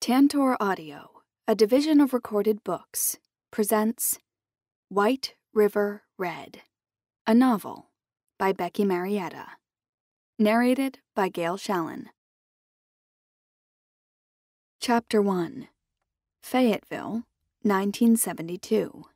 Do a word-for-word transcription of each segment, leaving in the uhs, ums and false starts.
Tantor Audio, a division of Recorded Books, presents White River Red, a novel by Becky Marietta. Narrated by Gail Shalan. Chapter one. Fayetteville, nineteen seventy-two.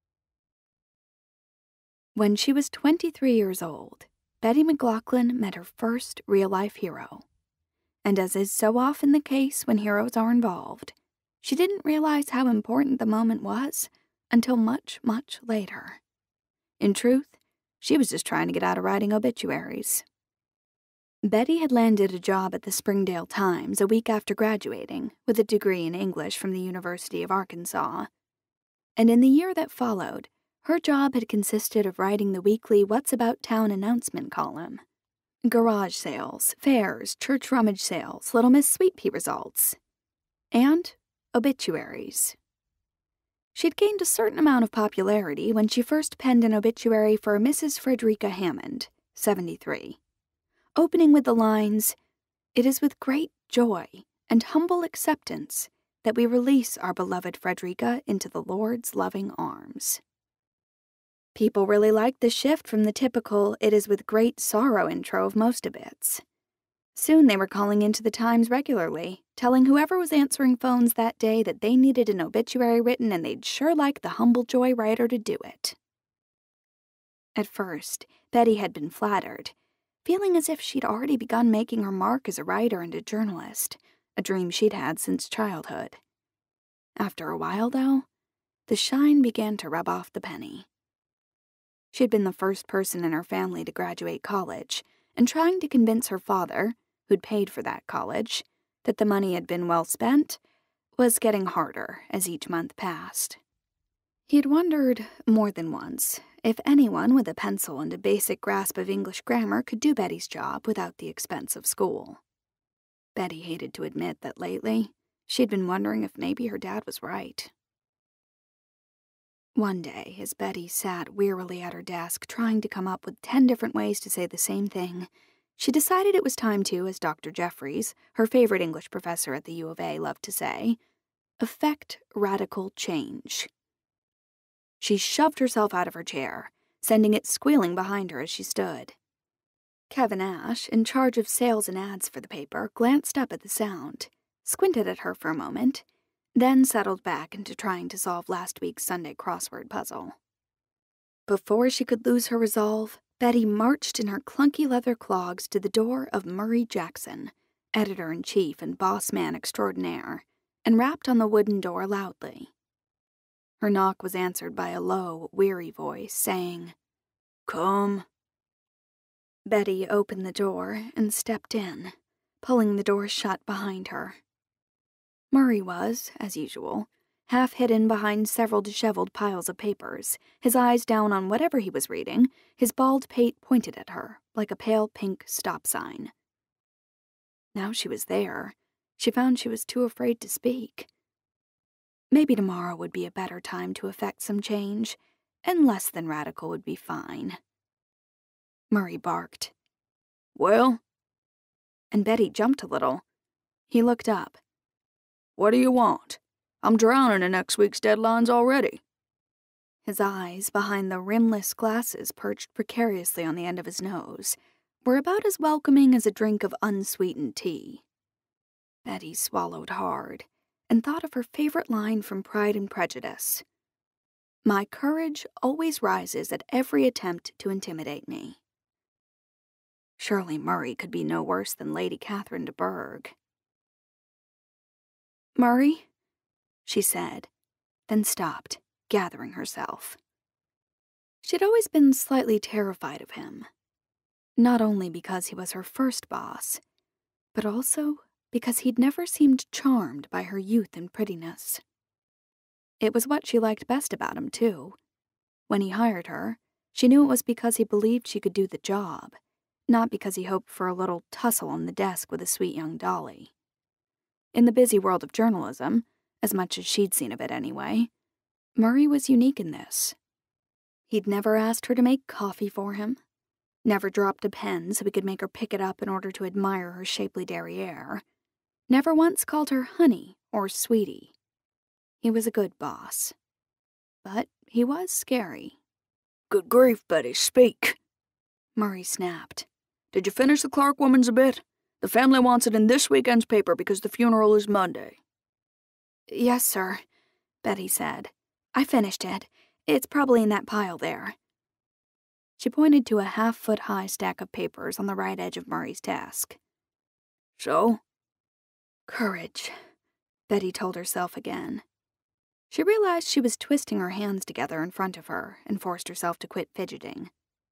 When she was twenty-three years old, Betty McLaughlin met her first real-life hero. And as is so often the case when heroes are involved, she didn't realize how important the moment was until much, much later. In truth, she was just trying to get out of writing obituaries. Betty had landed a job at the Springdale Times a week after graduating with a degree in English from the University of Arkansas. And in the year that followed, her job had consisted of writing the weekly What's About Town announcement column. Garage sales, fairs, church rummage sales, Little Miss Sweet Pea results, and obituaries. She'd gained a certain amount of popularity when she first penned an obituary for Missus Frederica Hammond, seventy-three, opening with the lines, "It is with great joy and humble acceptance that we release our beloved Frederica into the Lord's loving arms." People really liked the shift from the typical "it is with great sorrow" intro of most obits. Soon they were calling into the Times regularly, telling whoever was answering phones that day that they needed an obituary written and they'd sure like the humble joy writer to do it. At first, Betty had been flattered, feeling as if she'd already begun making her mark as a writer and a journalist, a dream she'd had since childhood. After a while, though, the shine began to rub off the penny. She'd been the first person in her family to graduate college, and trying to convince her father, who'd paid for that college, that the money had been well spent, was getting harder as each month passed. He'd wondered, more than once, if anyone with a pencil and a basic grasp of English grammar could do Betty's job without the expense of school. Betty hated to admit that lately, she'd been wondering if maybe her dad was right. One day, as Betty sat wearily at her desk trying to come up with ten different ways to say the same thing, she decided it was time to, as Doctor Jeffries, her favorite English professor at the U of A, loved to say, effect radical change. She shoved herself out of her chair, sending it squealing behind her as she stood. Kevin Ash, in charge of sales and ads for the paper, glanced up at the sound, squinted at her for a moment, then settled back into trying to solve last week's Sunday crossword puzzle. Before she could lose her resolve, Betty marched in her clunky leather clogs to the door of Murray Jackson, editor-in-chief and boss man extraordinaire, and rapped on the wooden door loudly. Her knock was answered by a low, weary voice saying, "Come." Betty opened the door and stepped in, pulling the door shut behind her. Murray was, as usual, half hidden behind several disheveled piles of papers, his eyes down on whatever he was reading, his bald pate pointed at her, like a pale pink stop sign. Now she was there, she found she was too afraid to speak. Maybe tomorrow would be a better time to effect some change, and less than radical would be fine. Murray barked, "Well?" And Betty jumped a little. He looked up. "What do you want? I'm drowning in next week's deadlines already." His eyes, behind the rimless glasses perched precariously on the end of his nose, were about as welcoming as a drink of unsweetened tea. Betty swallowed hard and thought of her favorite line from Pride and Prejudice. "My courage always rises at every attempt to intimidate me." Surely Murray could be no worse than Lady Catherine de Bourgh. "Murray?" she said, then stopped, gathering herself. She'd always been slightly terrified of him, not only because he was her first boss, but also because he'd never seemed charmed by her youth and prettiness. It was what she liked best about him, too. When he hired her, she knew it was because he believed she could do the job, not because he hoped for a little tussle on the desk with a sweet young dolly. In the busy world of journalism, as much as she'd seen of it anyway, Murray was unique in this. He'd never asked her to make coffee for him, never dropped a pen so he could make her pick it up in order to admire her shapely derriere, never once called her honey or sweetie. He was a good boss. But he was scary. Good grief, Betty, speak, Murray snapped. Did you finish the Clark woman's bit? The family wants it in this weekend's paper because the funeral is Monday. Yes, sir, Betty said. I finished it. It's probably in that pile there. She pointed to a half-foot-high stack of papers on the right edge of Murray's desk. So? Courage, Betty told herself again. She realized she was twisting her hands together in front of her and forced herself to quit fidgeting.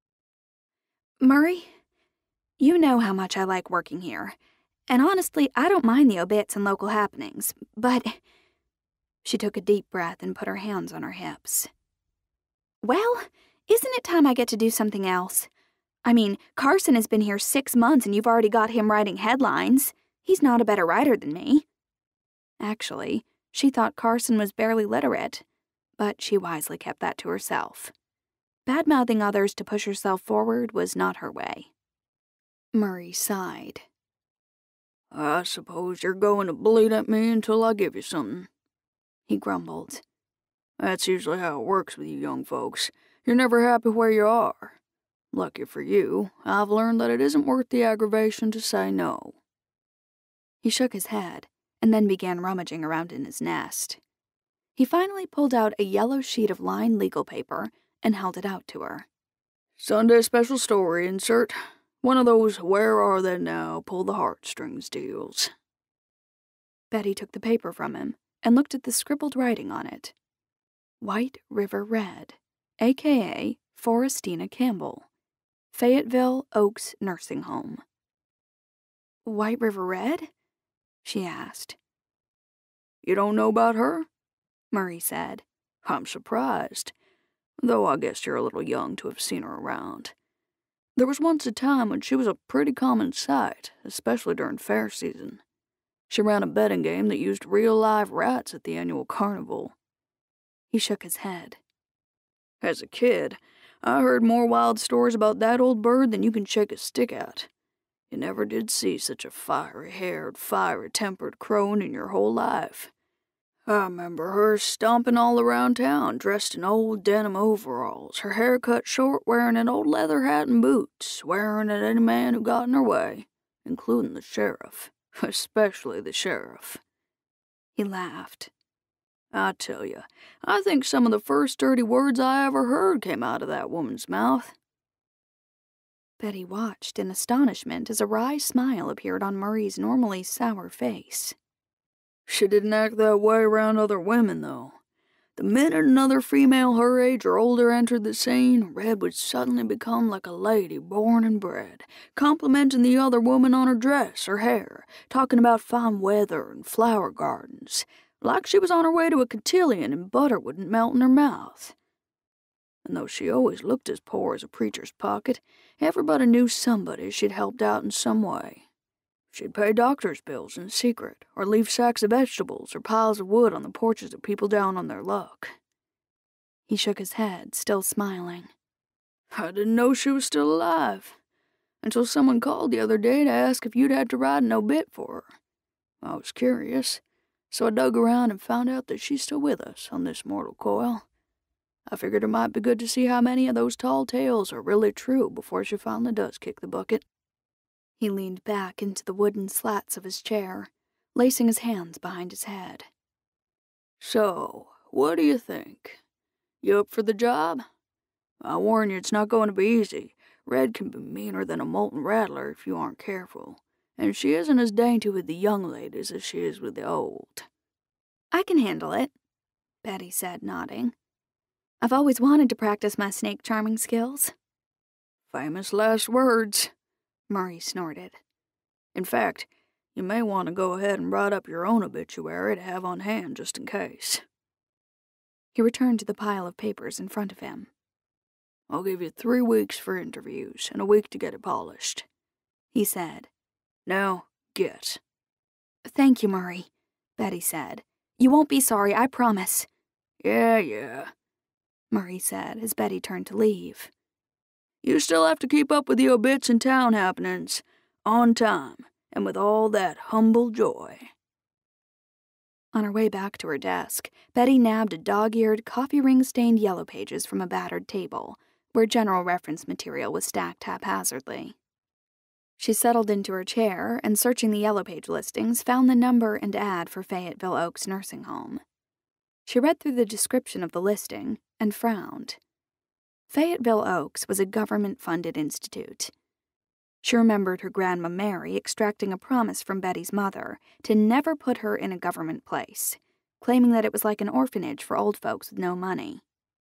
Murray, you know how much I like working here, and honestly, I don't mind the obits and local happenings, but... She took a deep breath and put her hands on her hips. Well, isn't it time I get to do something else? I mean, Carson has been here six months and you've already got him writing headlines. He's not a better writer than me. Actually, she thought Carson was barely literate, but she wisely kept that to herself. Bad-mouthing others to push herself forward was not her way. Murray sighed. I suppose you're going to bleat at me until I give you something, he grumbled. That's usually how it works with you young folks. You're never happy where you are. Lucky for you, I've learned that it isn't worth the aggravation to say no. He shook his head, and then began rummaging around in his nest. He finally pulled out a yellow sheet of lined legal paper and held it out to her. Sunday special story insert. One of those where are they now, pull the heartstrings deals. Betty took the paper from him and looked at the scribbled writing on it. White River Red, a k a. Forrestina Campbell, Fayetteville Oaks Nursing Home. White River Red? She asked. You don't know about her? Murray said. I'm surprised, though I guess you're a little young to have seen her around. There was once a time when she was a pretty common sight, especially during fair season. She ran a betting game that used real live rats at the annual carnival. He shook his head. As a kid, I heard more wild stories about that old bird than you can shake a stick at. You never did see such a fiery-haired, fiery-tempered crone in your whole life. I remember her stomping all around town, dressed in old denim overalls, her hair cut short, wearing an old leather hat and boots, swearing at any man who got in her way, including the sheriff, especially the sheriff. He laughed. I tell you, I think some of the first dirty words I ever heard came out of that woman's mouth. Betty watched in astonishment as a wry smile appeared on Murray's normally sour face. She didn't act that way around other women, though. The minute another female her age or older entered the scene, Red would suddenly become like a lady born and bred, complimenting the other woman on her dress, her hair, talking about fine weather and flower gardens, like she was on her way to a cotillion and butter wouldn't melt in her mouth. And though she always looked as poor as a preacher's pocket, everybody knew somebody she'd helped out in some way. She'd pay doctor's bills in secret, or leave sacks of vegetables or piles of wood on the porches of people down on their luck. He shook his head, still smiling. I didn't know she was still alive, until someone called the other day to ask if you'd had to write an obit for her. I was curious, so I dug around and found out that she's still with us on this mortal coil. I figured it might be good to see how many of those tall tales are really true before she finally does kick the bucket. He leaned back into the wooden slats of his chair, lacing his hands behind his head. So, what do you think? You up for the job? I warn you, it's not going to be easy. Red can be meaner than a molten rattler if you aren't careful, and she isn't as dainty with the young ladies as she is with the old. I can handle it, Betty said, nodding. I've always wanted to practice my snake charming skills. Famous last words, Murray snorted. In fact, you may want to go ahead and write up your own obituary to have on hand just in case. He returned to the pile of papers in front of him. I'll give you three weeks for interviews and a week to get it polished, he said. Now, get. Thank you, Murray, Betty said. You won't be sorry, I promise. Yeah, yeah, Murray said as Betty turned to leave. You still have to keep up with the obits and town happenings, on time, and with all that humble joy. On her way back to her desk, Betty nabbed a dog-eared, coffee-ring-stained yellow pages from a battered table, where general reference material was stacked haphazardly. She settled into her chair and, searching the yellow page listings, found the number and ad for Fayetteville Oaks Nursing Home. She read through the description of the listing and frowned. Fayetteville Oaks was a government-funded institute. She remembered her grandma Mary extracting a promise from Betty's mother to never put her in a government place, claiming that it was like an orphanage for old folks with no money.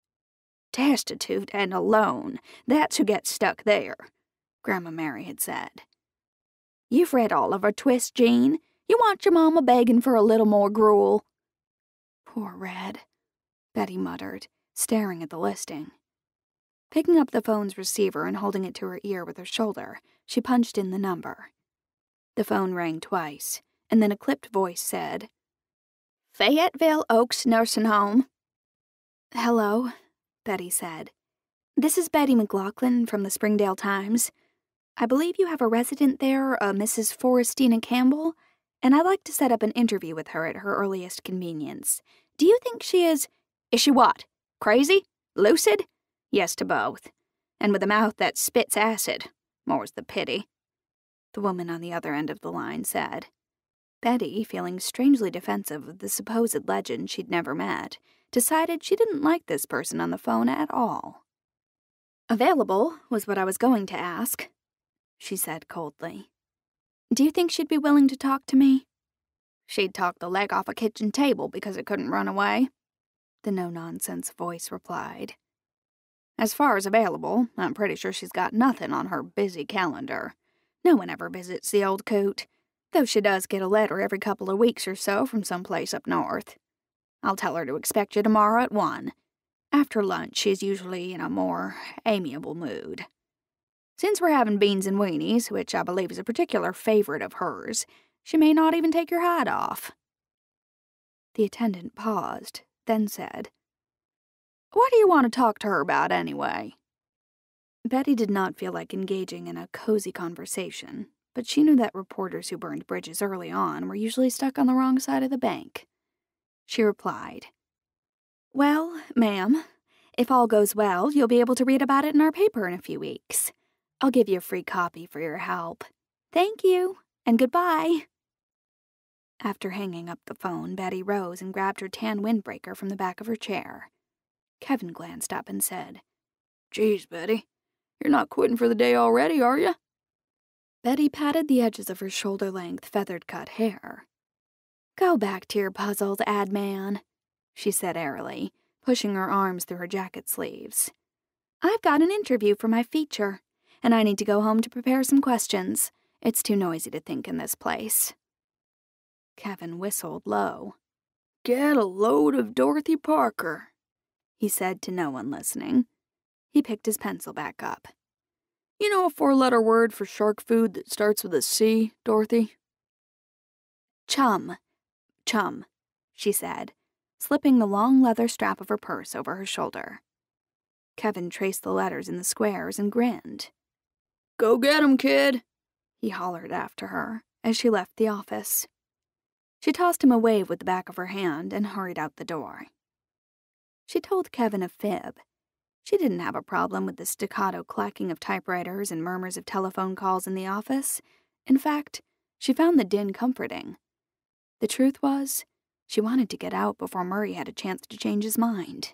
"Destitute and alone, that's who gets stuck there," Grandma Mary had said. "You've read Oliver Twist, Jean. You want your mama begging for a little more gruel." "Poor Red," Betty muttered, staring at the listing. Picking up the phone's receiver and holding it to her ear with her shoulder, she punched in the number. The phone rang twice, and then a clipped voice said, "Fayetteville Oaks Nursing Home." "Hello," Betty said. "This is Betty McLaughlin from the Springdale Times. I believe you have a resident there, a Missus Forrestina Campbell, and I'd like to set up an interview with her at her earliest convenience. Do you think she is—" "Is she what? Crazy? Lucid?" "Yes to both. And with a mouth that spits acid. More's the pity," the woman on the other end of the line said. Betty, feeling strangely defensive of the supposed legend she'd never met, decided she didn't like this person on the phone at all. "Available was what I was going to ask," she said coldly. "Do you think she'd be willing to talk to me?" "She'd talk the leg off a kitchen table because it couldn't run away," the no-nonsense voice replied. "As far as available, I'm pretty sure she's got nothing on her busy calendar. No one ever visits the old coot, though she does get a letter every couple of weeks or so from some place up north. I'll tell her to expect you tomorrow at one. After lunch, she's usually in a more amiable mood. Since we're having beans and weenies, which I believe is a particular favorite of hers, she may not even take your hide off." The attendant paused, then said, "What do you want to talk to her about, anyway?" Betty did not feel like engaging in a cozy conversation, but she knew that reporters who burned bridges early on were usually stuck on the wrong side of the bank. She replied, "Well, ma'am, if all goes well, you'll be able to read about it in our paper in a few weeks. I'll give you a free copy for your help. Thank you, and goodbye." After hanging up the phone, Betty rose and grabbed her tan windbreaker from the back of her chair. Kevin glanced up and said, "Geez, Betty, you're not quitting for the day already, are you?" Betty patted the edges of her shoulder-length, feathered-cut hair. "Go back to your puzzled ad man," she said airily, pushing her arms through her jacket sleeves. "I've got an interview for my feature, and I need to go home to prepare some questions. It's too noisy to think in this place." Kevin whistled low. "Get a load of Dorothy Parker," he said to no one listening. He picked his pencil back up. "You know a four-letter word for shark food that starts with a C, Dorothy?" "Chum. Chum," she said, slipping the long leather strap of her purse over her shoulder. Kevin traced the letters in the squares and grinned. "Go get 'em, kid," he hollered after her as she left the office. She tossed him a wave with the back of her hand and hurried out the door. She told Kevin a fib. She didn't have a problem with the staccato clacking of typewriters and murmurs of telephone calls in the office. In fact, she found the din comforting. The truth was, she wanted to get out before Murray had a chance to change his mind.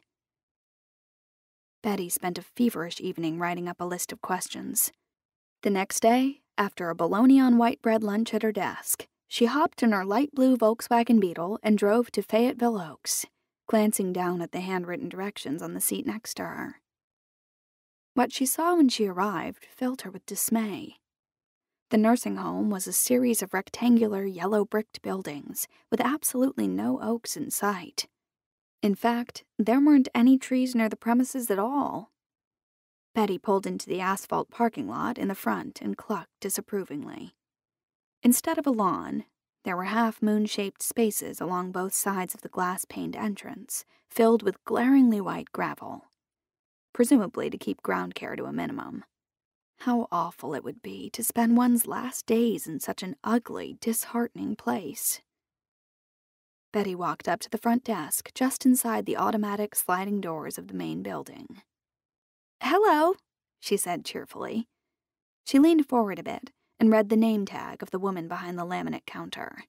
Betty spent a feverish evening writing up a list of questions. The next day, after a bologna-on-white bread lunch at her desk, she hopped in her light blue Volkswagen Beetle and drove to Fayetteville Oaks, glancing down at the handwritten directions on the seat next to her. What she saw when she arrived filled her with dismay. The nursing home was a series of rectangular yellow-bricked buildings with absolutely no oaks in sight. In fact, there weren't any trees near the premises at all. Betty pulled into the asphalt parking lot in the front and clucked disapprovingly. Instead of a lawn, there were half-moon-shaped spaces along both sides of the glass-paned entrance, filled with glaringly white gravel, presumably to keep ground care to a minimum. How awful it would be to spend one's last days in such an ugly, disheartening place. Betty walked up to the front desk just inside the automatic sliding doors of the main building. "Hello," she said cheerfully. She leaned forward a bit and read the name tag of the woman behind the laminate counter.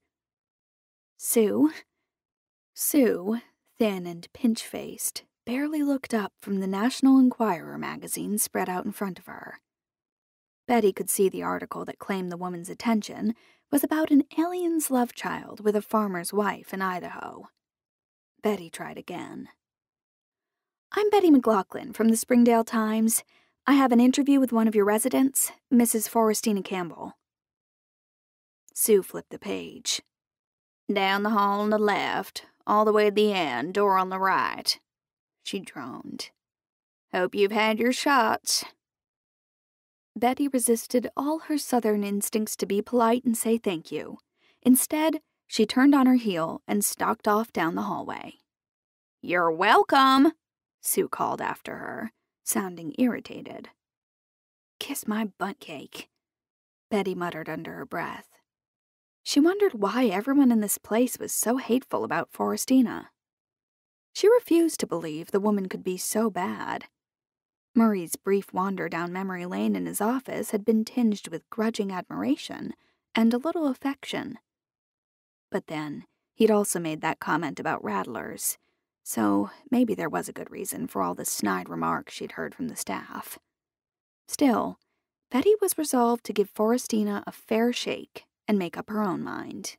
Sue. Sue, thin and pinch-faced, barely looked up from the National Enquirer magazine spread out in front of her. Betty could see the article that claimed the woman's attention was about an alien's love child with a farmer's wife in Idaho. Betty tried again. "I'm Betty McLaughlin from the Springdale Times. I have an interview with one of your residents, Missus Forrestina Campbell." Sue flipped the page. "Down the hall on the left, all the way to the end, door on the right," she droned. "Hope you've had your shots." Betty resisted all her southern instincts to be polite and say thank you. Instead, she turned on her heel and stalked off down the hallway. "You're welcome," Sue called after her, sounding irritated. "Kiss my butt cake," Betty muttered under her breath. She wondered why everyone in this place was so hateful about Forrestina. She refused to believe the woman could be so bad. Murray's brief wander down memory lane in his office had been tinged with grudging admiration and a little affection. But then, he'd also made that comment about rattlers, so maybe there was a good reason for all the snide remarks she'd heard from the staff. Still, Betty was resolved to give Forrestina a fair shake and make up her own mind.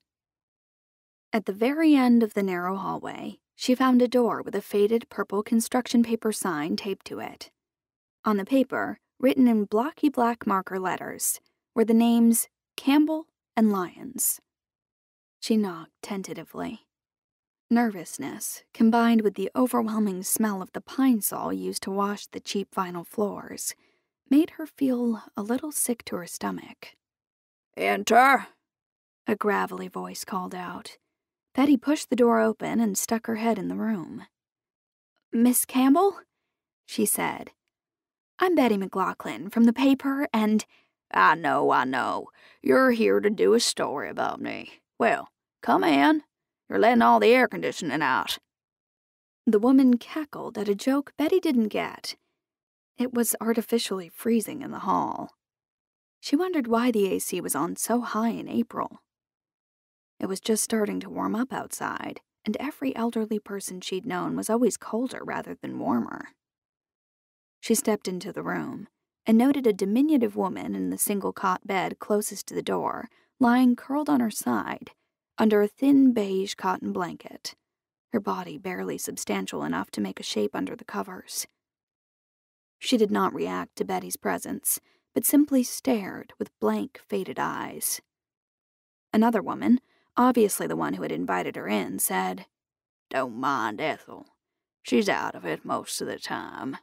At the very end of the narrow hallway, she found a door with a faded purple construction paper sign taped to it. On the paper, written in blocky black marker letters, were the names Campbell and Lyons. She knocked tentatively. Nervousness, combined with the overwhelming smell of the pine sol used to wash the cheap vinyl floors, made her feel a little sick to her stomach. "Enter," a gravelly voice called out. Betty pushed the door open and stuck her head in the room. "Miss Campbell?" she said. "I'm Betty McLaughlin from the paper, and—" "I know, I know. You're here to do a story about me. Well, come in. You're letting all the air conditioning out." The woman cackled at a joke Betty didn't get. It was artificially freezing in the hall. She wondered why the A C was on so high in April. It was just starting to warm up outside, and every elderly person she'd known was always colder rather than warmer. She stepped into the room and noted a diminutive woman in the single-cot bed closest to the door, lying curled on her side, under a thin beige cotton blanket, her body barely substantial enough to make a shape under the covers. She did not react to Betty's presence, but simply stared with blank, faded eyes. Another woman, obviously the one who had invited her in, said, "Don't mind Ethel. She's out of it most of the time."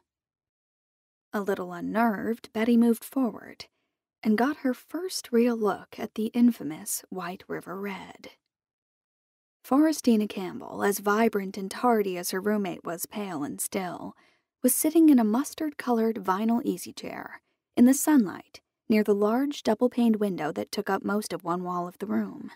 A little unnerved, Betty moved forward and got her first real look at the infamous White River Red. Forrestina Campbell, as vibrant and tardy as her roommate was pale and still, was sitting in a mustard-colored vinyl easy-chair in the sunlight near the large double-paned window that took up most of one wall of the room.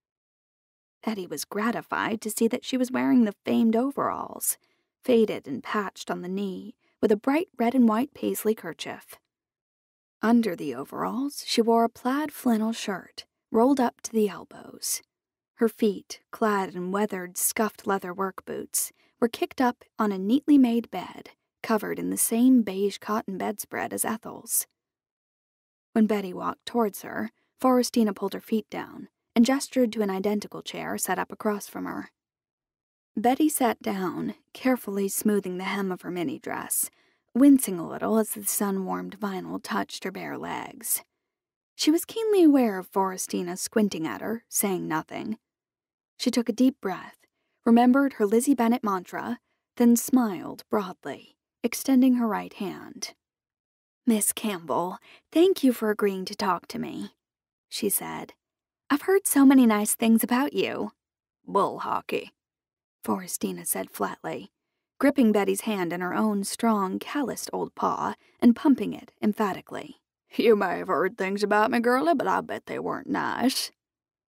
Betty was gratified to see that she was wearing the famed overalls, faded and patched on the knee, with a bright red and white paisley kerchief. Under the overalls, she wore a plaid flannel shirt, rolled up to the elbows. Her feet, clad in weathered, scuffed leather work boots, were kicked up on a neatly made bed, covered in the same beige cotton bedspread as Ethel's. When Betty walked towards her, Forrestina pulled her feet down and gestured to an identical chair set up across from her. Betty sat down, carefully smoothing the hem of her mini dress, wincing a little as the sun-warmed vinyl touched her bare legs. She was keenly aware of Forrestina squinting at her, saying nothing. She took a deep breath, remembered her Lizzie Bennet mantra, then smiled broadly, extending her right hand. "Miss Campbell, thank you for agreeing to talk to me," she said. "I've heard so many nice things about you." "Bull hockey," Forrestina said flatly, gripping Betty's hand in her own strong, calloused old paw and pumping it emphatically. "You may have heard things about me, girlie, but I bet they weren't nice."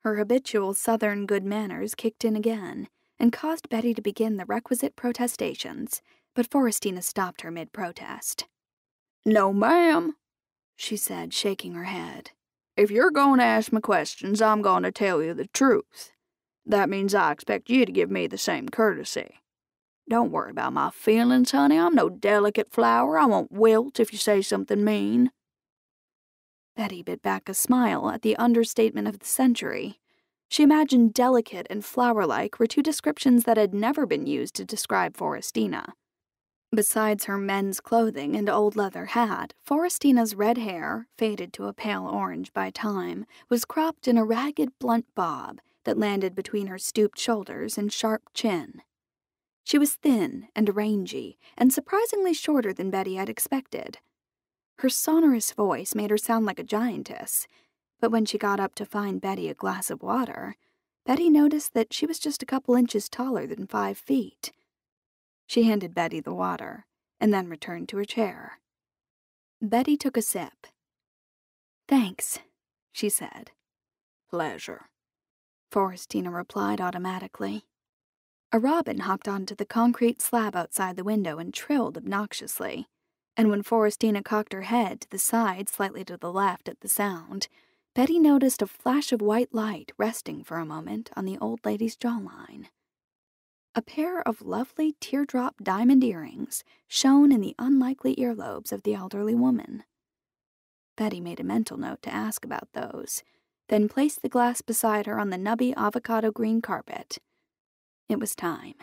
Her habitual Southern good manners kicked in again and caused Betty to begin the requisite protestations, but Forrestina stopped her mid-protest. "No, ma'am," she said, shaking her head. "If you're going to ask me questions, I'm going to tell you the truth. That means I expect you to give me the same courtesy. Don't worry about my feelings, honey. I'm no delicate flower. I won't wilt if you say something mean." Betty bit back a smile at the understatement of the century. She imagined delicate and flower-like were two descriptions that had never been used to describe Forrestina. Besides her men's clothing and old leather hat, Forrestina's red hair, faded to a pale orange by time, was cropped in a ragged, blunt bob that landed between her stooped shoulders and sharp chin. She was thin and rangy, and surprisingly shorter than Betty had expected. Her sonorous voice made her sound like a giantess, but when she got up to find Betty a glass of water, Betty noticed that she was just a couple inches taller than five feet. She handed Betty the water, and then returned to her chair. Betty took a sip. "Thanks," she said. "Pleasure," Forrestina replied automatically. A robin hopped onto the concrete slab outside the window and trilled obnoxiously, and when Forrestina cocked her head to the side slightly to the left at the sound, Betty noticed a flash of white light resting for a moment on the old lady's jawline. A pair of lovely teardrop diamond earrings shone in the unlikely earlobes of the elderly woman. Betty made a mental note to ask about those, then placed the glass beside her on the nubby avocado green carpet. It was time.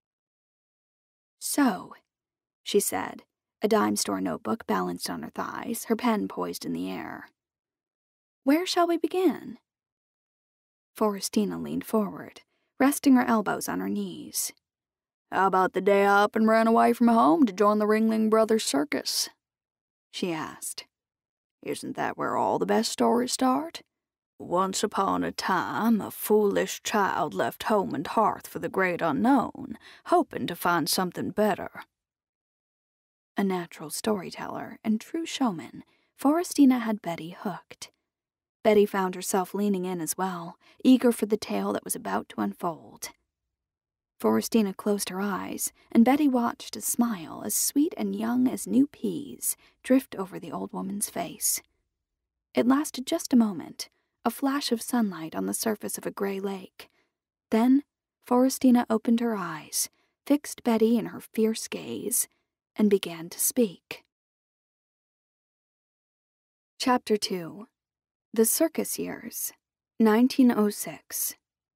"So," she said, a dime store notebook balanced on her thighs, her pen poised in the air. "Where shall we begin?" Forrestina leaned forward, resting her elbows on her knees. "How about the day I up and ran away from home to join the Ringling Brothers circus?" she asked. "Isn't that where all the best stories start? Once upon a time, a foolish child left home and hearth for the great unknown, hoping to find something better." A natural storyteller and true showman, Forrestina had Betty hooked. Betty found herself leaning in as well, eager for the tale that was about to unfold. Forrestina closed her eyes, and Betty watched a smile as sweet and young as new peas drift over the old woman's face. It lasted just a moment, a flash of sunlight on the surface of a gray lake. Then Forrestina opened her eyes, fixed Betty in her fierce gaze, and began to speak. Chapter two. The Circus Years, nineteen oh six.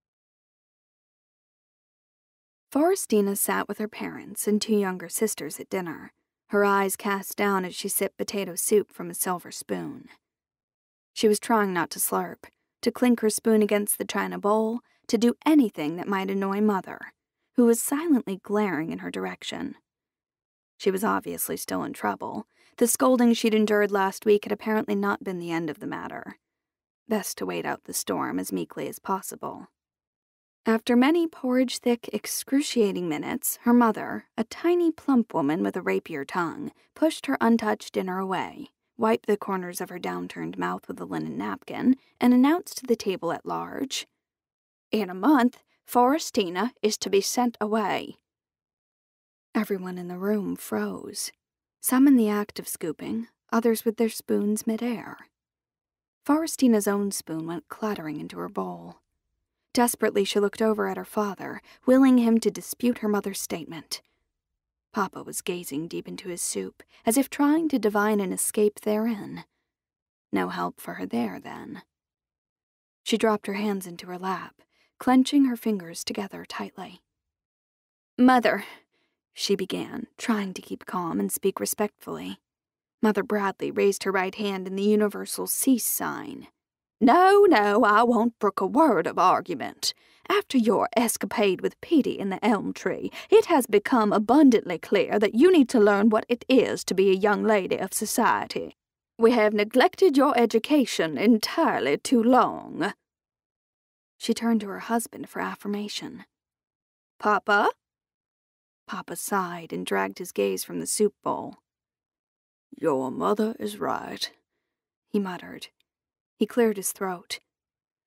Forrestina sat with her parents and two younger sisters at dinner, her eyes cast down as she sipped potato soup from a silver spoon. She was trying not to slurp, to clink her spoon against the china bowl, to do anything that might annoy Mother, who was silently glaring in her direction. She was obviously still in trouble. The scolding she'd endured last week had apparently not been the end of the matter. Best to wait out the storm as meekly as possible. After many porridge-thick, excruciating minutes, her mother, a tiny plump woman with a rapier tongue, pushed her untouched dinner away, wiped the corners of her downturned mouth with a linen napkin, and announced to the table at large, "In a month, Forrestina is to be sent away." Everyone in the room froze, some in the act of scooping, others with their spoons midair. Forrestina's own spoon went clattering into her bowl. Desperately, she looked over at her father, willing him to dispute her mother's statement. Papa was gazing deep into his soup, as if trying to divine an escape therein. No help for her there, then. She dropped her hands into her lap, clenching her fingers together tightly. "Mother," she began, trying to keep calm and speak respectfully. Mother Bradley raised her right hand in the universal cease sign. "No, no, I won't brook a word of argument. After your escapade with Petey in the elm tree, it has become abundantly clear that you need to learn what it is to be a young lady of society. We have neglected your education entirely too long." She turned to her husband for affirmation. "Papa?" Papa sighed and dragged his gaze from the soup bowl. "Your mother is right," he muttered. He cleared his throat.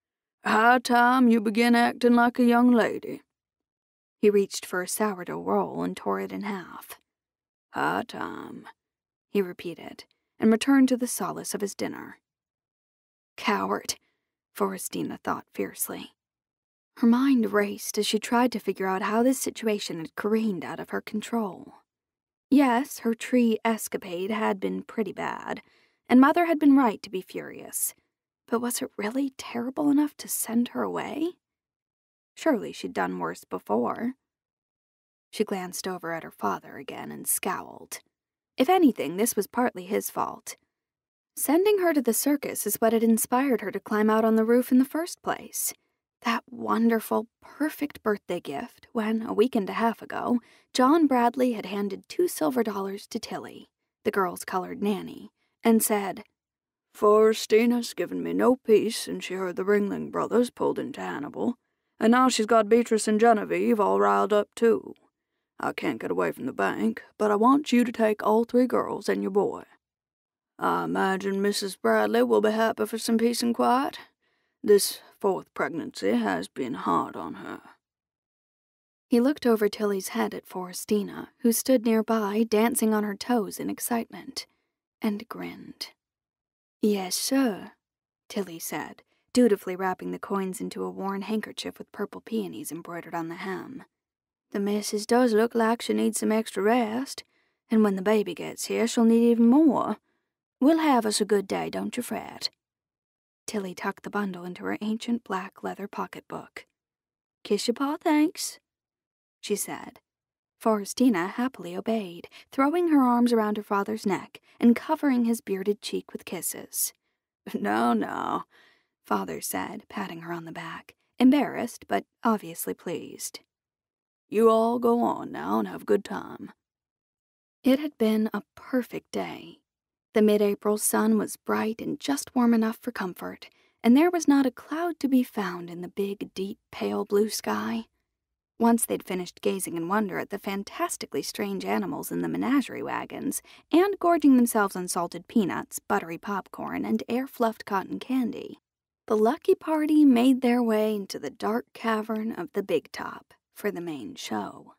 High time you begin acting like a young lady." He reached for a sourdough roll and tore it in half. "High time," he repeated, and returned to the solace of his dinner. Coward, Forrestina thought fiercely. Her mind raced as she tried to figure out how this situation had careened out of her control. Yes, her tree escapade had been pretty bad, and Mother had been right to be furious. But was it really terrible enough to send her away? Surely she'd done worse before. She glanced over at her father again and scowled. If anything, this was partly his fault. Sending her to the circus is what had inspired her to climb out on the roof in the first place. That wonderful, perfect birthday gift when, a week and a half ago, John Bradley had handed two silver dollars to Tilly, the girl's colored nanny, and said, "Forrestina's given me no peace since she heard the Ringling brothers pulled into Hannibal, and now she's got Beatrice and Genevieve all riled up too. I can't get away from the bank, but I want you to take all three girls and your boy. I imagine Missus Bradley will be happy for some peace and quiet. This fourth pregnancy has been hard on her." He looked over Tilly's head at Forrestina, who stood nearby, dancing on her toes in excitement, and grinned. "Yes, sir," Tilly said, dutifully wrapping the coins into a worn handkerchief with purple peonies embroidered on the hem. "The missus does look like she needs some extra rest, and when the baby gets here she'll need even more. We'll have us a good day, don't you fret." Tilly tucked the bundle into her ancient black leather pocketbook. "Kiss your paw, thanks," she said. Forrestina happily obeyed, throwing her arms around her father's neck and covering his bearded cheek with kisses. "No, no," Father said, patting her on the back, embarrassed but obviously pleased. "You all go on now and have a good time." It had been a perfect day. The mid-April sun was bright and just warm enough for comfort, and there was not a cloud to be found in the big, deep, pale blue sky. Once they'd finished gazing in wonder at the fantastically strange animals in the menagerie wagons and gorging themselves on salted peanuts, buttery popcorn, and air-fluffed cotton candy, the lucky party made their way into the dark cavern of the Big Top for the main show.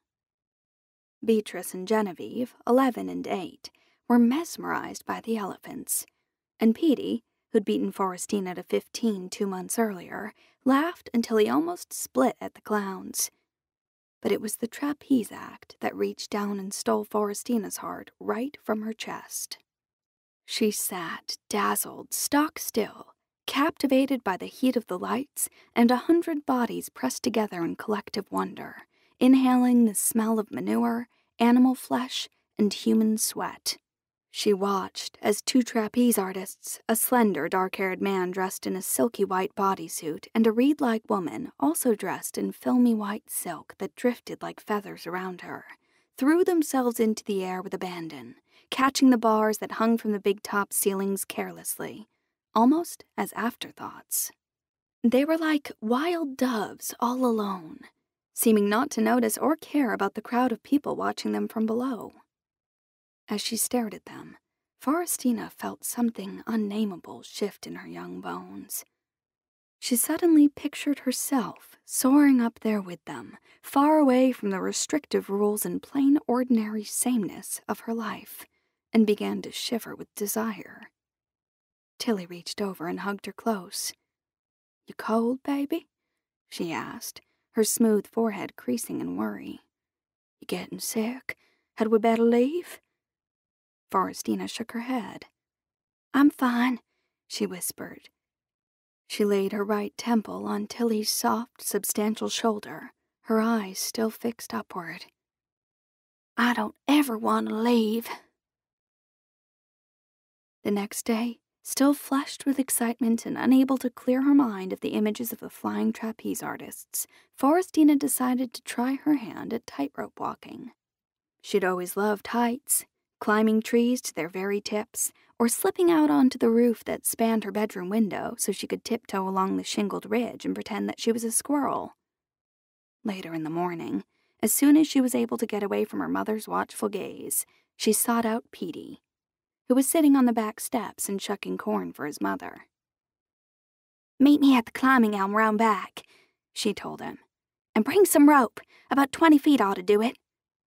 Beatrice and Genevieve, eleven and eight, were mesmerized by the elephants, and Petey, who'd beaten Forrestina to fifteen two months earlier, laughed until he almost split at the clowns. But it was the trapeze act that reached down and stole Forrestina's heart right from her chest. She sat, dazzled, stock still, captivated by the heat of the lights and a hundred bodies pressed together in collective wonder, inhaling the smell of manure, animal flesh, and human sweat. She watched as two trapeze artists, a slender, dark-haired man dressed in a silky white bodysuit, and a reed-like woman, also dressed in filmy white silk that drifted like feathers around her, threw themselves into the air with abandon, catching the bars that hung from the big top ceilings carelessly, almost as afterthoughts. They were like wild doves all alone, seeming not to notice or care about the crowd of people watching them from below. As she stared at them, Forrestina felt something unnameable shift in her young bones. She suddenly pictured herself soaring up there with them, far away from the restrictive rules and plain ordinary sameness of her life, and began to shiver with desire. Tilly reached over and hugged her close. "You cold, baby?" she asked, her smooth forehead creasing in worry. "You getting sick? Had we better leave?" Forrestina shook her head. "I'm fine," she whispered. She laid her right temple on Tilly's soft, substantial shoulder, her eyes still fixed upward. "I don't ever want to leave." The next day, still flushed with excitement and unable to clear her mind of the images of the flying trapeze artists, Forrestina decided to try her hand at tightrope walking. She'd always loved heights, climbing trees to their very tips, or slipping out onto the roof that spanned her bedroom window so she could tiptoe along the shingled ridge and pretend that she was a squirrel. Later in the morning, as soon as she was able to get away from her mother's watchful gaze, she sought out Petey, who was sitting on the back steps and shucking corn for his mother. "Meet me at the climbing elm round back," she told him. "And bring some rope. About twenty feet ought to do it."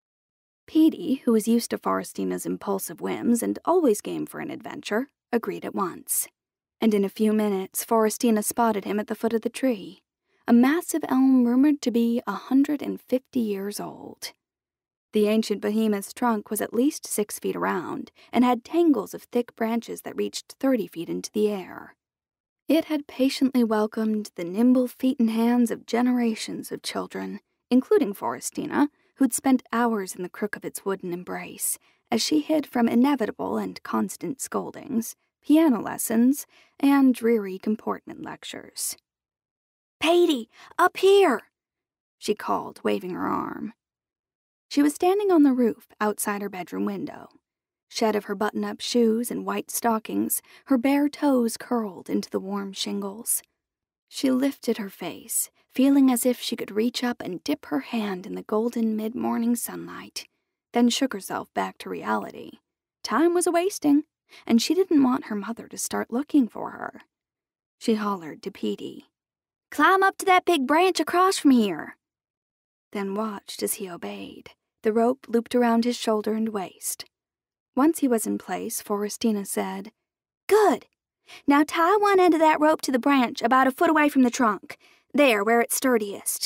Petey, who was used to Forrestina's impulsive whims and always game for an adventure, agreed at once. And in a few minutes, Forrestina spotted him at the foot of the tree, a massive elm rumored to be a hundred and fifty years old. The ancient behemoth's trunk was at least six feet around and had tangles of thick branches that reached thirty feet into the air. It had patiently welcomed the nimble feet and hands of generations of children, including Forrestina, who'd spent hours in the crook of its wooden embrace, as she hid from inevitable and constant scoldings, piano lessons, and dreary comportment lectures. "Petey, up here!" she called, waving her arm. She was standing on the roof outside her bedroom window. Shed of her button-up shoes and white stockings, her bare toes curled into the warm shingles. She lifted her face, feeling as if she could reach up and dip her hand in the golden mid-morning sunlight, then shook herself back to reality. Time was a-wasting, and she didn't want her mother to start looking for her. She hollered to Petey, "Climb up to that big branch across from here," then watched as he obeyed, the rope looped around his shoulder and waist. Once he was in place, Forrestina said, "Good. Now tie one end of that rope to the branch about a foot away from the trunk. There, where it's sturdiest."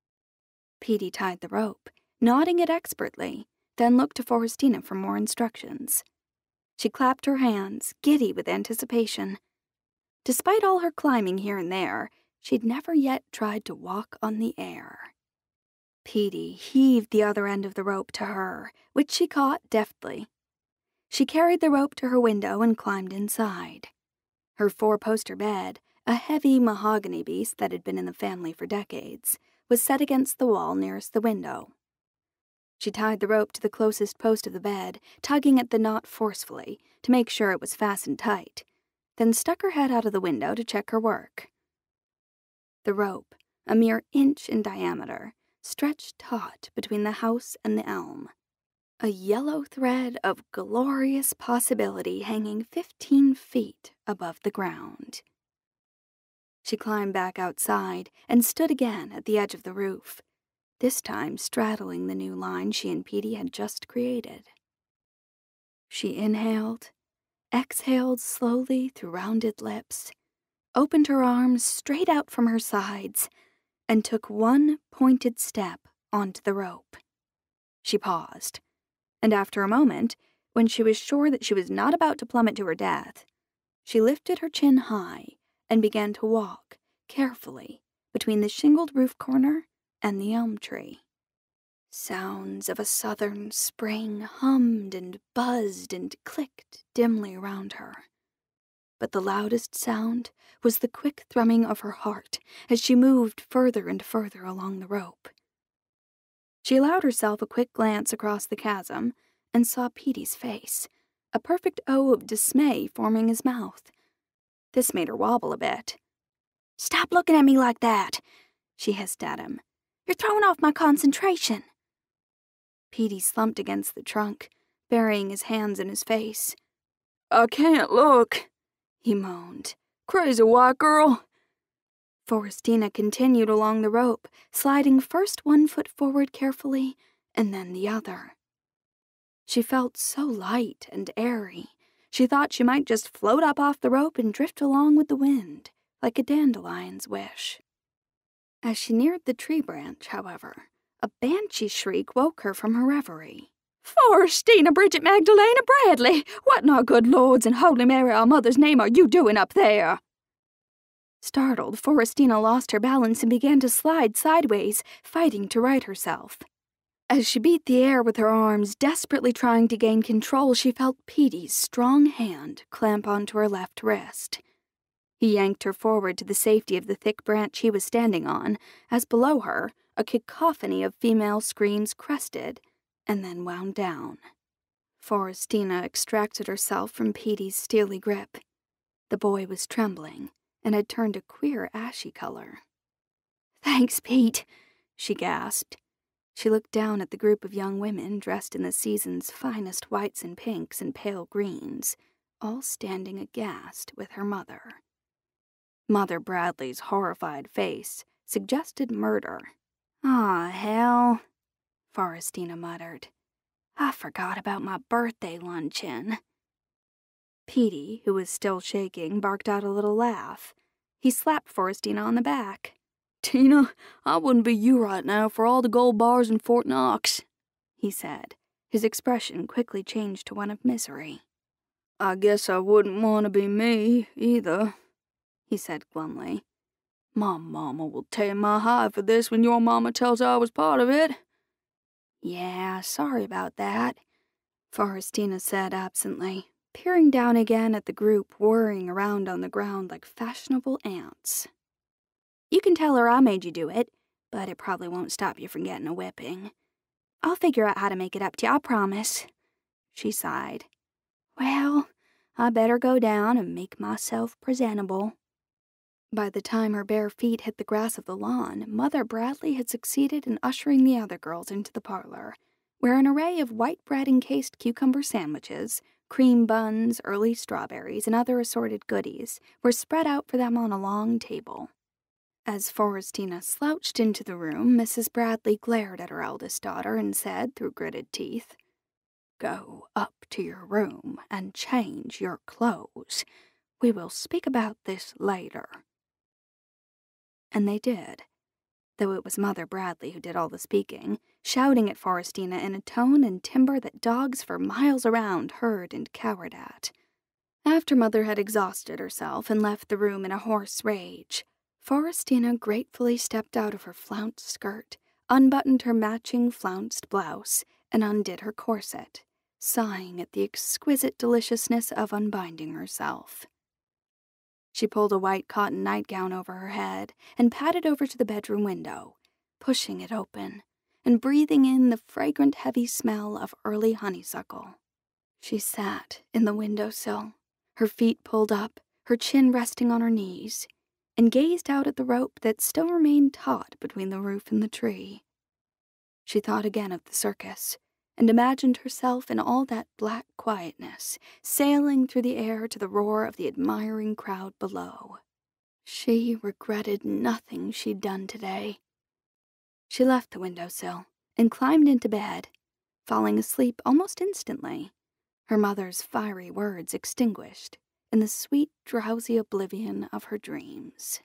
Petey tied the rope, knotting it expertly, then looked to Forrestina for more instructions. She clapped her hands, giddy with anticipation. Despite all her climbing here and there, she'd never yet tried to walk on the air. Petey heaved the other end of the rope to her, which she caught deftly. She carried the rope to her window and climbed inside. Her four-poster bed, a heavy mahogany beast that had been in the family for decades, was set against the wall nearest the window. She tied the rope to the closest post of the bed, tugging at the knot forcefully to make sure it was fastened tight, then stuck her head out of the window to check her work. The rope, a mere inch in diameter, stretched taut between the house and the elm. A yellow thread of glorious possibility hanging fifteen feet above the ground. She climbed back outside and stood again at the edge of the roof, this time straddling the new line she and Petey had just created. She inhaled, exhaled slowly through rounded lips, opened her arms straight out from her sides, and took one pointed step onto the rope. She paused, and after a moment, when she was sure that she was not about to plummet to her death, she lifted her chin high and began to walk, carefully, between the shingled roof corner and the elm tree. Sounds of a southern spring hummed and buzzed and clicked dimly around her. But the loudest sound was the quick thrumming of her heart as she moved further and further along the rope. She allowed herself a quick glance across the chasm and saw Petey's face, a perfect O of dismay forming his mouth. This made her wobble a bit. "Stop looking at me like that," she hissed at him. "You're throwing off my concentration." Petey slumped against the trunk, burying his hands in his face. "I can't look," he moaned. "Crazy white girl." Forrestina continued along the rope, sliding first one foot forward carefully, and then the other. She felt so light and airy, she thought she might just float up off the rope and drift along with the wind, like a dandelion's wish. As she neared the tree branch, however, a banshee shriek woke her from her reverie. "Forrestina Bridget Magdalena Bradley, what in our good Lord's and Holy Mary our Mother's name are you doing up there?" Startled, Forrestina lost her balance and began to slide sideways, fighting to right herself. As she beat the air with her arms, desperately trying to gain control, she felt Petey's strong hand clamp onto her left wrist. He yanked her forward to the safety of the thick branch he was standing on, as below her, a cacophony of female screams crested, and then wound down. Forrestina extracted herself from Petey's steely grip. The boy was trembling, and had turned a queer ashy color. "Thanks, Pete," she gasped. She looked down at the group of young women dressed in the season's finest whites and pinks and pale greens, all standing aghast with her mother. Mother Bradley's horrified face suggested murder. "Aw, hell," Forrestina muttered. "I forgot about my birthday luncheon." Petey, who was still shaking, barked out a little laugh. He slapped Forrestina on the back. "Tina, I wouldn't be you right now for all the gold bars in Fort Knox," he said. His expression quickly changed to one of misery. "I guess I wouldn't want to be me, either," he said glumly. "My mama will tame my hide for this when your mama tells her I was part of it." "Yeah, sorry about that," Forrestina said absently, peering down again at the group whirring around on the ground like fashionable ants. "You can tell her I made you do it, but it probably won't stop you from getting a whipping. I'll figure out how to make it up to you, I promise," she sighed. "Well, I better go down and make myself presentable." By the time her bare feet hit the grass of the lawn, Mother Bradley had succeeded in ushering the other girls into the parlor, where an array of white bread-encased cucumber sandwiches, cream buns, early strawberries, and other assorted goodies were spread out for them on a long table. As Forrestina slouched into the room, Missus Bradley glared at her eldest daughter and said through gritted teeth, "Go up to your room and change your clothes. We will speak about this later." And they did, though it was Mother Bradley who did all the speaking, shouting at Forrestina in a tone and timbre that dogs for miles around heard and cowered at. After Mother had exhausted herself and left the room in a hoarse rage, Forrestina gratefully stepped out of her flounced skirt, unbuttoned her matching flounced blouse, and undid her corset, sighing at the exquisite deliciousness of unbinding herself. She pulled a white cotton nightgown over her head and padded over to the bedroom window, pushing it open and breathing in the fragrant heavy smell of early honeysuckle. She sat in the windowsill, her feet pulled up, her chin resting on her knees, and gazed out at the rope that still remained taut between the roof and the tree. She thought again of the circus, and imagined herself in all that black quietness, sailing through the air to the roar of the admiring crowd below. She regretted nothing she'd done today. She left the windowsill and climbed into bed, falling asleep almost instantly, her mother's fiery words extinguished in the sweet, drowsy oblivion of her dreams.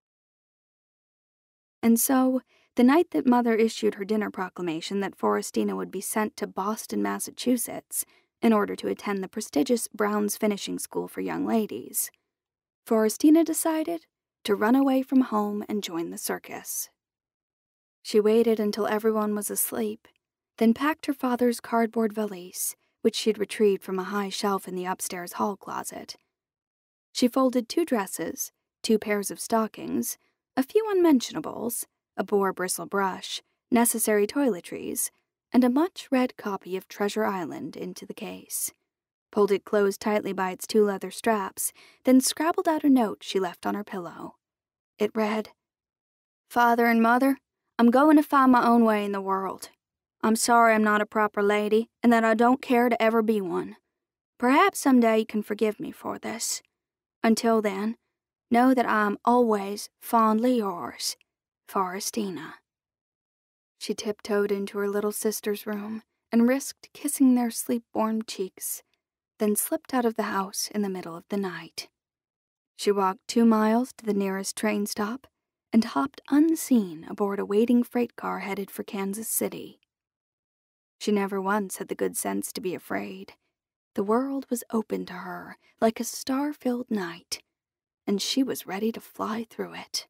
And so, the night that Mother issued her dinner proclamation that Forrestina would be sent to Boston, Massachusetts, in order to attend the prestigious Brown's Finishing School for Young Ladies, Forrestina decided to run away from home and join the circus. She waited until everyone was asleep, then packed her father's cardboard valise, which she'd retrieved from a high shelf in the upstairs hall closet. She folded two dresses, two pairs of stockings, a few unmentionables, a boar bristle brush, necessary toiletries, and a much-read copy of Treasure Island into the case, pulled it closed tightly by its two leather straps, then scrabbled out a note she left on her pillow. It read, "Father and Mother, I'm going to find my own way in the world. I'm sorry I'm not a proper lady, and that I don't care to ever be one. Perhaps someday you can forgive me for this. Until then, know that I am always fondly yours, Forrestina." She tiptoed into her little sister's room and risked kissing their sleep-warm cheeks, then slipped out of the house in the middle of the night. She walked two miles to the nearest train stop and hopped unseen aboard a waiting freight car headed for Kansas City. She never once had the good sense to be afraid. The world was open to her like a star-filled night, and she was ready to fly through it.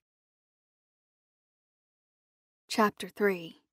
Chapter three.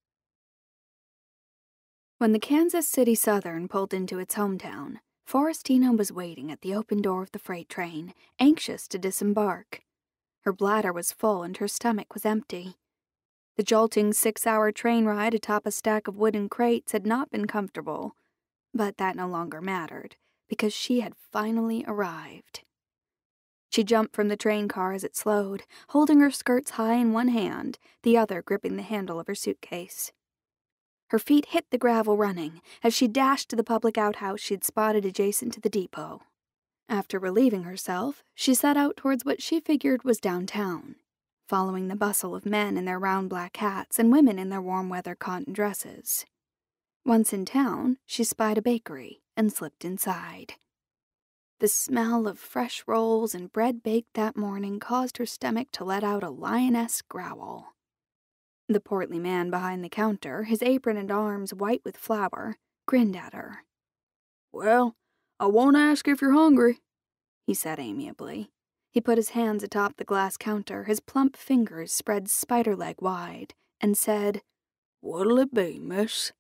When the Kansas City Southern pulled into its hometown, Forrestina was waiting at the open door of the freight train, anxious to disembark. Her bladder was full and her stomach was empty. The jolting six-hour train ride atop a stack of wooden crates had not been comfortable, but that no longer mattered, because she had finally arrived. She jumped from the train car as it slowed, holding her skirts high in one hand, the other gripping the handle of her suitcase. Her feet hit the gravel running as she dashed to the public outhouse she'd spotted adjacent to the depot. After relieving herself, she set out towards what she figured was downtown, following the bustle of men in their round black hats and women in their warm-weather cotton dresses. Once in town, she spied a bakery and slipped inside. The smell of fresh rolls and bread baked that morning caused her stomach to let out a lioness growl. The portly man behind the counter, his apron and arms white with flour, grinned at her. "Well, I won't ask if you're hungry," he said amiably. He put his hands atop the glass counter, his plump fingers spread spider-leg wide, and said, "What'll it be, miss?"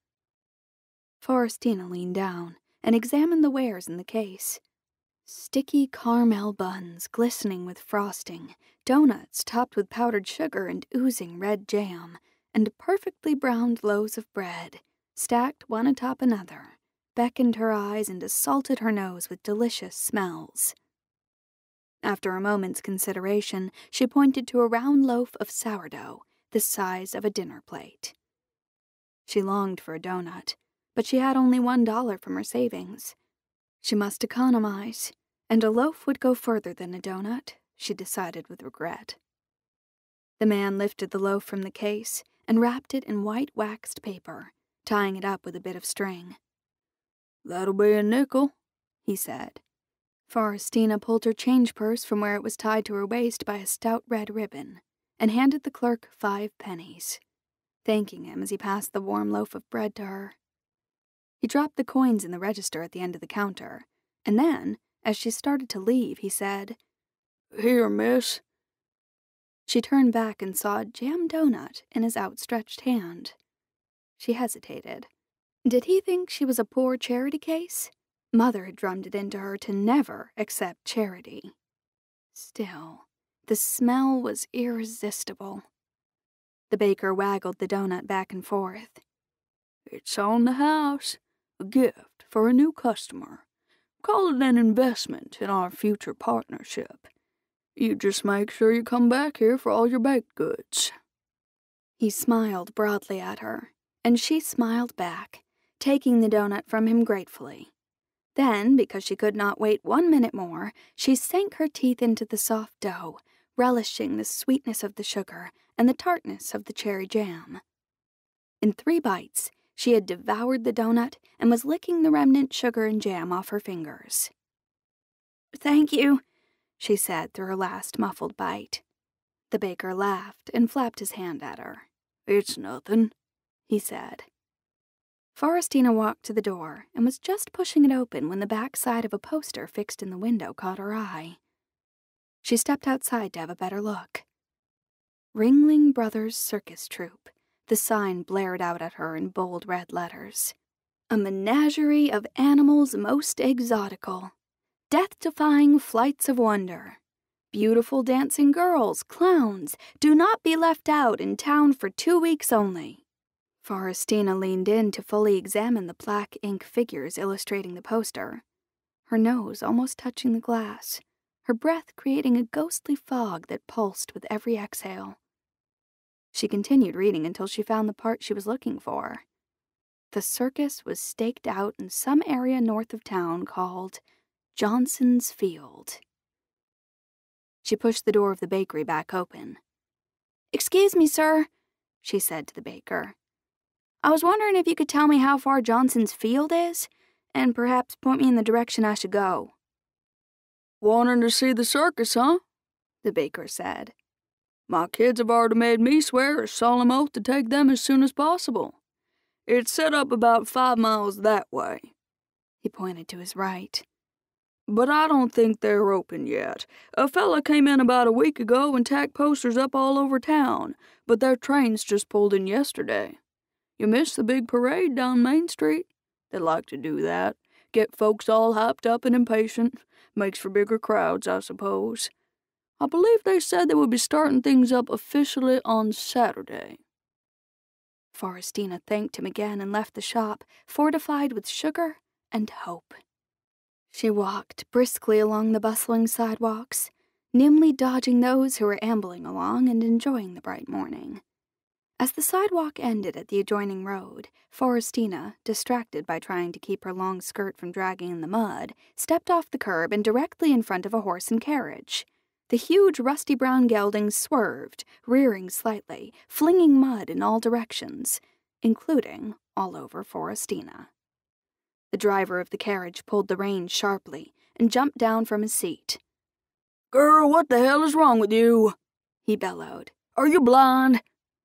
Forrestina leaned down and examined the wares in the case. Sticky caramel buns glistening with frosting, donuts topped with powdered sugar and oozing red jam, and perfectly browned loaves of bread, stacked one atop another, beckoned her eyes and assaulted her nose with delicious smells. After a moment's consideration, she pointed to a round loaf of sourdough, the size of a dinner plate. She longed for a donut, but she had only one dollar from her savings. She must economize, and a loaf would go further than a donut, she decided with regret. The man lifted the loaf from the case and wrapped it in white waxed paper, tying it up with a bit of string. "That'll be a nickel," he said. Forrestina pulled her change purse from where it was tied to her waist by a stout red ribbon, and handed the clerk five pennies, thanking him as he passed the warm loaf of bread to her. He dropped the coins in the register at the end of the counter, and then, as she started to leave, he said, "Here, miss." She turned back and saw a jam donut in his outstretched hand. She hesitated. Did he think she was a poor charity case? Mother had drummed it into her to never accept charity. Still, the smell was irresistible. The baker waggled the donut back and forth. "It's on the house. A gift for a new customer. Call it an investment in our future partnership. You just make sure you come back here for all your baked goods." He smiled broadly at her, and she smiled back, taking the donut from him gratefully. Then, because she could not wait one minute more, she sank her teeth into the soft dough, relishing the sweetness of the sugar and the tartness of the cherry jam. In three bites, she had devoured the donut and was licking the remnant sugar and jam off her fingers. "Thank you," she said through her last muffled bite. The baker laughed and flapped his hand at her. "It's nothing," he said. Forrestina walked to the door and was just pushing it open when the back side of a poster fixed in the window caught her eye. She stepped outside to have a better look. Ringling Brothers Circus Troupe, the sign blared out at her in bold red letters. A menagerie of animals most exotical. Death-defying flights of wonder. Beautiful dancing girls, clowns, do not be left out in town for two weeks only. Forrestina leaned in to fully examine the black ink figures illustrating the poster, her nose almost touching the glass, her breath creating a ghostly fog that pulsed with every exhale. She continued reading until she found the part she was looking for. The circus was staked out in some area north of town called Johnson's Field. She pushed the door of the bakery back open. "Excuse me, sir," she said to the baker. "I was wondering if you could tell me how far Johnson's Field is, and perhaps point me in the direction I should go." "Wanting to see the circus, huh?" the baker said. "My kids have already made me swear a solemn oath to take them as soon as possible. It's set up about five miles that way." He pointed to his right. "But I don't think they're open yet. A fella came in about a week ago and tacked posters up all over town, but their trains just pulled in yesterday. You missed the big parade down Main Street. They like to do that. Get folks all hyped up and impatient. Makes for bigger crowds, I suppose. I believe they said they would be starting things up officially on Saturday." Forrestina thanked him again and left the shop, fortified with sugar and hope. She walked briskly along the bustling sidewalks, nimbly dodging those who were ambling along and enjoying the bright morning. As the sidewalk ended at the adjoining road, Forrestina, distracted by trying to keep her long skirt from dragging in the mud, stepped off the curb and directly in front of a horse and carriage. The huge rusty brown gelding swerved, rearing slightly, flinging mud in all directions, including all over Forrestina. The driver of the carriage pulled the reins sharply and jumped down from his seat. "Girl, what the hell is wrong with you?" he bellowed. "Are you blind?"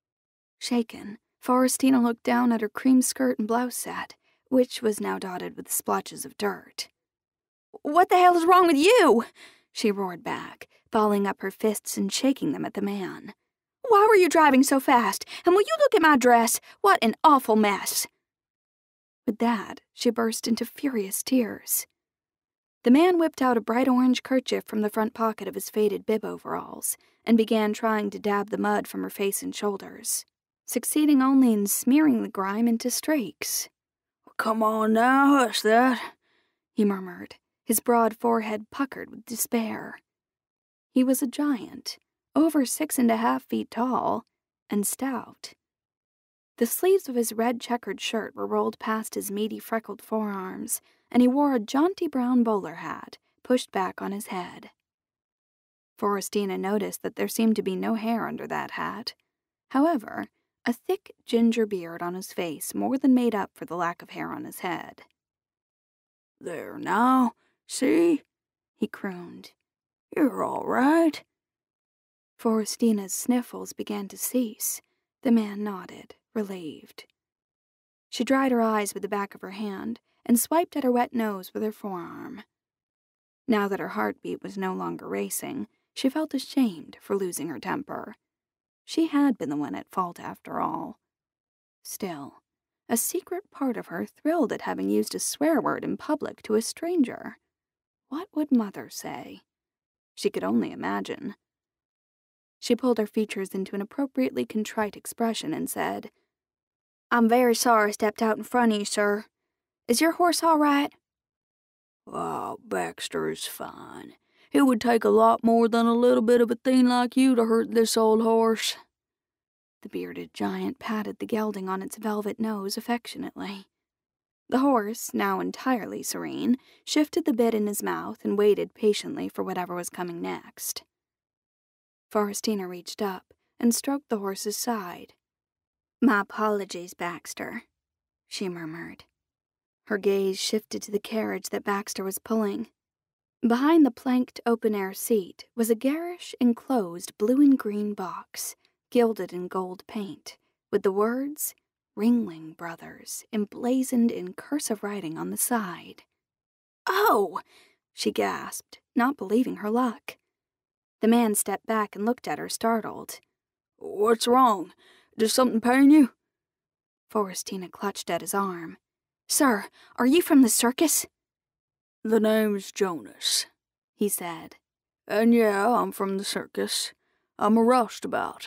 Shaken, Forrestina looked down at her cream skirt and blouse set, which was now dotted with splotches of dirt. "What the hell is wrong with you?" she roared back, balling up her fists and shaking them at the man. "Why were you driving so fast? And will you look at my dress? What an awful mess!" With that, she burst into furious tears. The man whipped out a bright orange kerchief from the front pocket of his faded bib overalls and began trying to dab the mud from her face and shoulders, succeeding only in smearing the grime into streaks. "Come on now, hush that," he murmured, his broad forehead puckered with despair. He was a giant, over six and a half feet tall, and stout. The sleeves of his red checkered shirt were rolled past his meaty freckled forearms, and he wore a jaunty brown bowler hat pushed back on his head. Forrestina noticed that there seemed to be no hair under that hat. However, a thick ginger beard on his face more than made up for the lack of hair on his head. "There now, see?" he crooned. "You're all right." Forrestina's sniffles began to cease. The man nodded, relieved. She dried her eyes with the back of her hand and swiped at her wet nose with her forearm. Now that her heartbeat was no longer racing, she felt ashamed for losing her temper. She had been the one at fault after all. Still, a secret part of her thrilled at having used a swear word in public to a stranger. What would Mother say? She could only imagine. She pulled her features into an appropriately contrite expression and said, "I'm very sorry I stepped out in front of you, sir. Is your horse all right?" "Oh, Baxter is fine. It would take a lot more than a little bit of a thing like you to hurt this old horse." The bearded giant patted the gelding on its velvet nose affectionately. The horse, now entirely serene, shifted the bit in his mouth and waited patiently for whatever was coming next. Forrestina reached up and stroked the horse's side. "My apologies, Baxter," she murmured. Her gaze shifted to the carriage that Baxter was pulling. Behind the planked open-air seat was a garish, enclosed blue and green box, gilded in gold paint, with the words, "Ringling Brothers," emblazoned in cursive writing on the side. "Oh!" she gasped, not believing her luck. The man stepped back and looked at her, startled. "What's wrong? Does something pain you?" Forrestina clutched at his arm. "Sir, are you from the circus?" "The name's Jonas," he said. "And yeah, I'm from the circus. I'm a roustabout."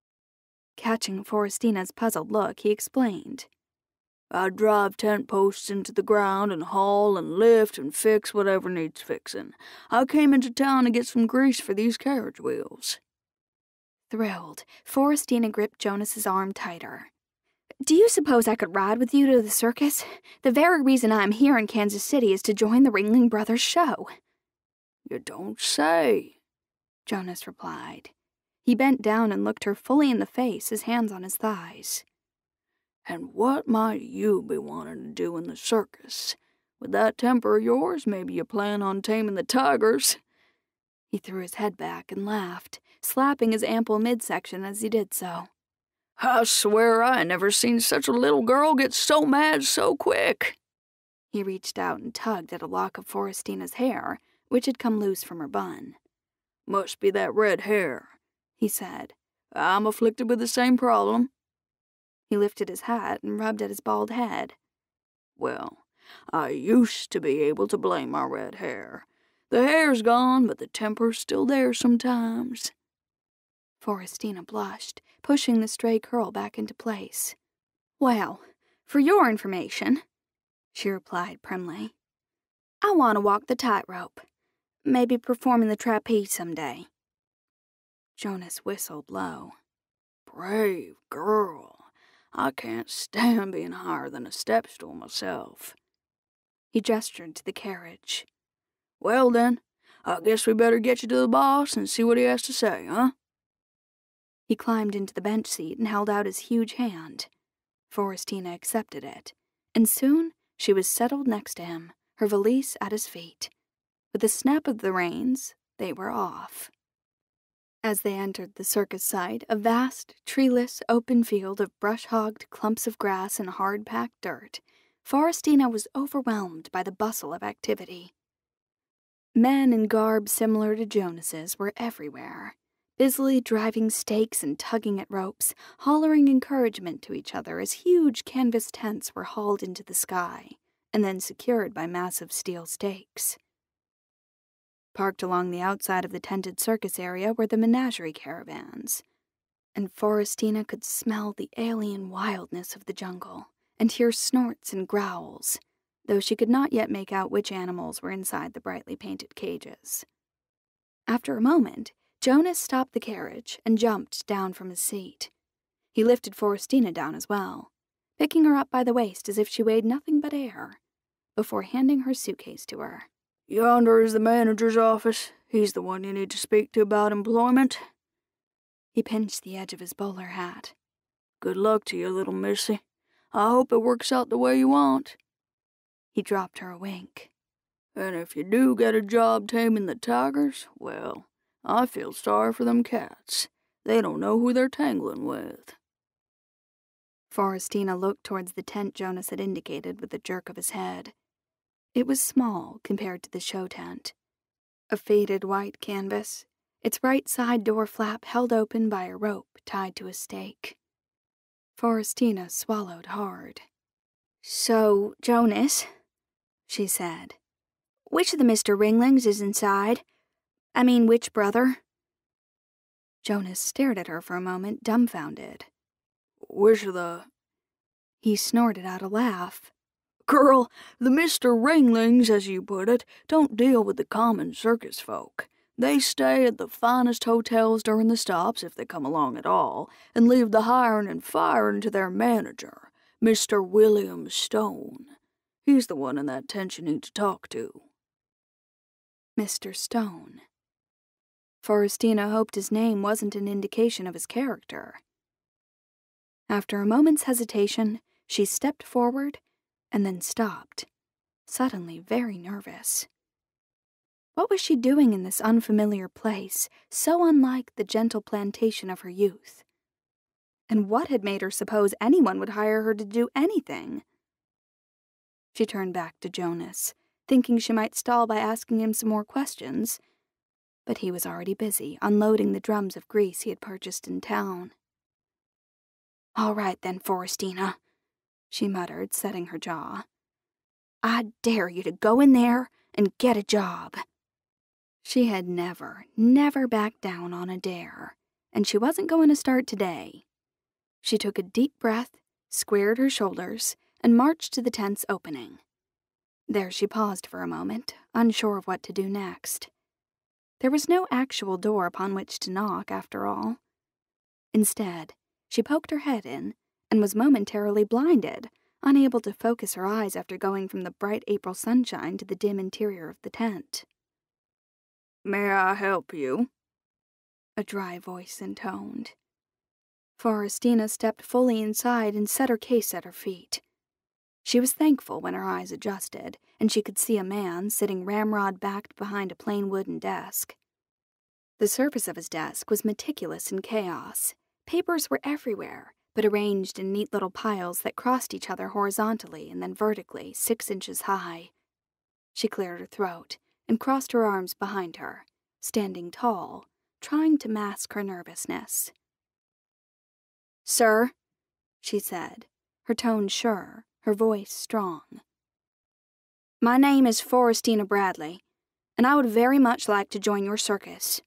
Catching Forrestina's puzzled look, he explained. "I drive tent posts into the ground and haul and lift and fix whatever needs fixing. I came into town to get some grease for these carriage wheels." Thrilled, Forrestina gripped Jonas's arm tighter. "Do you suppose I could ride with you to the circus? The very reason I'm here in Kansas City is to join the Ringling Brothers show." "You don't say," Jonas replied. He bent down and looked her fully in the face, his hands on his thighs. "And what might you be wanting to do in the circus? With that temper of yours, maybe you plan on taming the tigers." He threw his head back and laughed, slapping his ample midsection as he did so. "I swear I never seen such a little girl get so mad so quick." He reached out and tugged at a lock of Forrestina's hair, which had come loose from her bun. "Must be that red hair," he said. "I'm afflicted with the same problem." He lifted his hat and rubbed at his bald head. "Well, I used to be able to blame my red hair. The hair's gone, but the temper's still there sometimes." Forrestina blushed, pushing the stray curl back into place. "Well, for your information," she replied primly, "I want to walk the tightrope. Maybe perform in the trapeze someday." Jonas whistled low. brave girl. I can't stand being higher than a step stool myself." He gestured to the carriage. "Well then, I guess we better get you to the boss and see what he has to say, huh?" He climbed into the bench seat and held out his huge hand. Forrestina accepted it, and soon she was settled next to him, her valise at his feet. With a snap of the reins, they were off. As they entered the circus site, a vast, treeless, open field of brush-hogged clumps of grass and hard-packed dirt, Forrestina was overwhelmed by the bustle of activity. Men in garb similar to Jonas's were everywhere, busily driving stakes and tugging at ropes, hollering encouragement to each other as huge canvas tents were hauled into the sky and then secured by massive steel stakes. Parked along the outside of the tented circus area were the menagerie caravans, and Forrestina could smell the alien wildness of the jungle and hear snorts and growls, though she could not yet make out which animals were inside the brightly painted cages. After a moment, Jonas stopped the carriage and jumped down from his seat. He lifted Forrestina down as well, picking her up by the waist as if she weighed nothing but air, before handing her suitcase to her. "Yonder is the manager's office. He's the one you need to speak to about employment." He pinched the edge of his bowler hat. "Good luck to you, little missy. I hope it works out the way you want." He dropped her a wink. "And if you do get a job taming the tigers, well, I feel sorry for them cats. They don't know who they're tangling with." Forrestina looked towards the tent Jonas had indicated with a jerk of his head. It was small compared to the show tent. A faded white canvas, its right side door flap held open by a rope tied to a stake. Forrestina swallowed hard. "So, Jonas," she said, "which of the Mister Ringlings is inside? I mean, which brother?" Jonas stared at her for a moment, dumbfounded. "Which of the—" He snorted out a laugh. "Girl, the Mister Ringlings, as you put it, don't deal with the common circus folk. They stay at the finest hotels during the stops, if they come along at all, and leave the hiring and firing to their manager, Mister William Stone. He's the one in that tent you need to talk to." Mister Stone. Forrestina hoped his name wasn't an indication of his character. After a moment's hesitation, she stepped forward and then stopped, suddenly very nervous. What was she doing in this unfamiliar place, so unlike the gentle plantation of her youth? And what had made her suppose anyone would hire her to do anything? She turned back to Jonas, thinking she might stall by asking him some more questions, but he was already busy unloading the drums of grease he had purchased in town. "All right then, Forrestina," she muttered, setting her jaw. "I dare you to go in there and get a job." She had never, never backed down on a dare, and she wasn't going to start today. She took a deep breath, squared her shoulders, and marched to the tent's opening. There she paused for a moment, unsure of what to do next. There was no actual door upon which to knock, after all. Instead, she poked her head in and was momentarily blinded, unable to focus her eyes after going from the bright April sunshine to the dim interior of the tent. "May I help you?" a dry voice intoned. Forrestina stepped fully inside and set her case at her feet. She was thankful when her eyes adjusted, and she could see a man sitting ramrod-backed behind a plain wooden desk. The surface of his desk was meticulous in chaos. Papers were everywhere, but arranged in neat little piles that crossed each other horizontally and then vertically, six inches high. She cleared her throat and crossed her arms behind her, standing tall, trying to mask her nervousness. "Sir," she said, her tone sure, her voice strong. "My name is Forrestina Bradley, and I would very much like to join your circus."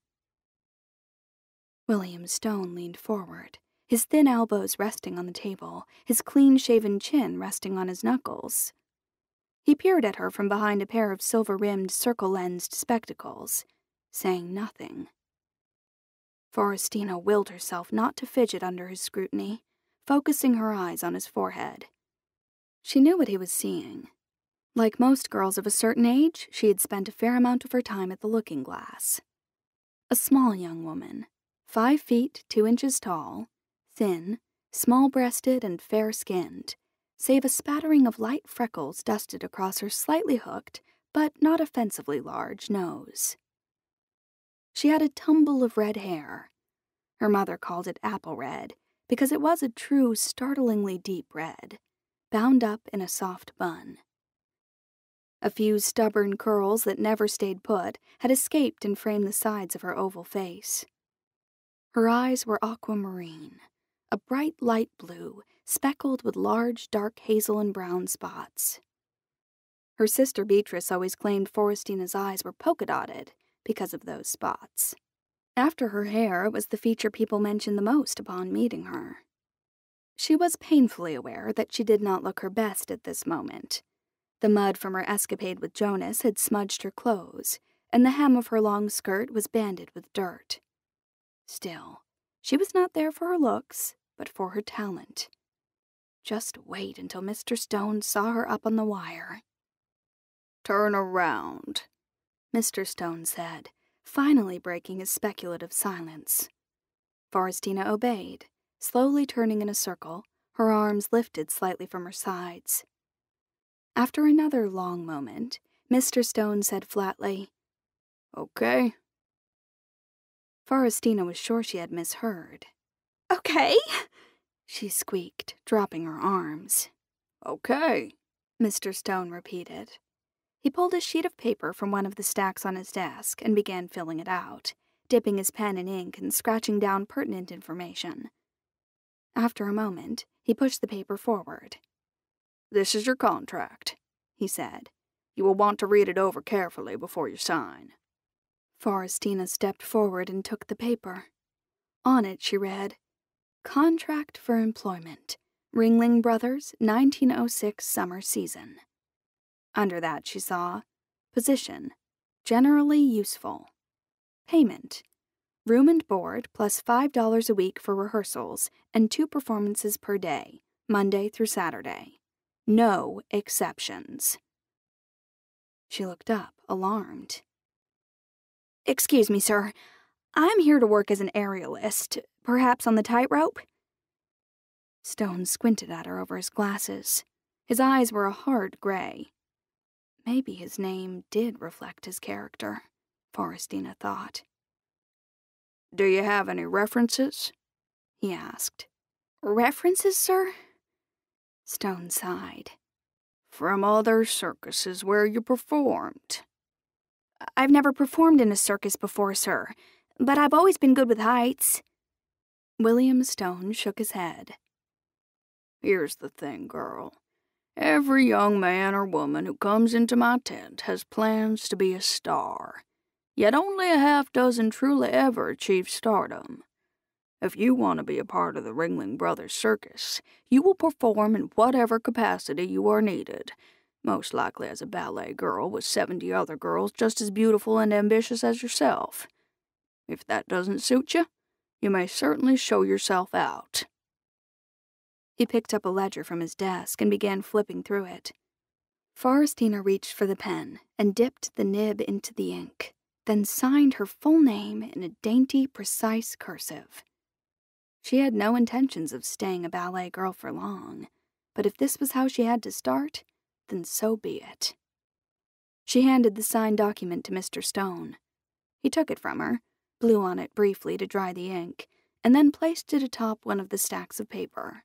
William Stone leaned forward, his thin elbows resting on the table, his clean-shaven chin resting on his knuckles. He peered at her from behind a pair of silver-rimmed, circle-lensed spectacles, saying nothing. Forrestina willed herself not to fidget under his scrutiny, focusing her eyes on his forehead. She knew what he was seeing. Like most girls of a certain age, she had spent a fair amount of her time at the looking-glass. A small young woman, five feet two inches tall, thin, small-breasted and fair-skinned, save a spattering of light freckles dusted across her slightly hooked, but not offensively large, nose. She had a tumble of red hair. Her mother called it apple red because it was a true, startlingly deep red, bound up in a soft bun. A few stubborn curls that never stayed put had escaped and framed the sides of her oval face. Her eyes were aquamarine, a bright light blue, speckled with large dark hazel and brown spots. Her sister Beatrice always claimed Forrestina's eyes were polka-dotted because of those spots. After her hair, it was the feature people mentioned the most upon meeting her. She was painfully aware that she did not look her best at this moment. The mud from her escapade with Jonas had smudged her clothes, and the hem of her long skirt was banded with dirt. Still, she was not there for her looks, but for her talent. Just wait until Mister Stone saw her up on the wire. "Turn around," Mister Stone said, finally breaking his speculative silence. Forrestina obeyed, slowly turning in a circle, her arms lifted slightly from her sides. After another long moment, Mister Stone said flatly, "Okay." Forrestina was sure she had misheard. "Okay?" she squeaked, dropping her arms. "Okay," Mister Stone repeated. He pulled a sheet of paper from one of the stacks on his desk and began filling it out, dipping his pen in ink and scratching down pertinent information. After a moment, he pushed the paper forward. "This is your contract," he said. "You will want to read it over carefully before you sign." Forrestina stepped forward and took the paper. On it she read, "Contract for employment, Ringling Brothers, nineteen oh six summer season." Under that she saw, "Position, generally useful. Payment, room and board plus five dollars a week for rehearsals and two performances per day, Monday through Saturday. No exceptions." She looked up, alarmed. "Excuse me, sir. I'm here to work as an aerialist, perhaps on the tightrope?" Stone squinted at her over his glasses. His eyes were a hard gray. Maybe his name did reflect his character, Forrestina thought. "Do you have any references?" he asked. "References, sir?" Stone sighed. "From other circuses where you performed." "I've never performed in a circus before, sir, but I've always been good with heights." William Stone shook his head. "Here's the thing, girl. Every young man or woman who comes into my tent has plans to be a star, yet only a half dozen truly ever achieve stardom. If you want to be a part of the Ringling Brothers Circus, you will perform in whatever capacity you are needed, most likely as a ballet girl with seventy other girls just as beautiful and ambitious as yourself. If that doesn't suit you, you may certainly show yourself out." He picked up a ledger from his desk and began flipping through it. Forrestina reached for the pen and dipped the nib into the ink, then signed her full name in a dainty, precise cursive. She had no intentions of staying a ballet girl for long, but if this was how she had to start, then so be it. She handed the signed document to Mister Stone. He took it from her, blew on it briefly to dry the ink, and then placed it atop one of the stacks of paper.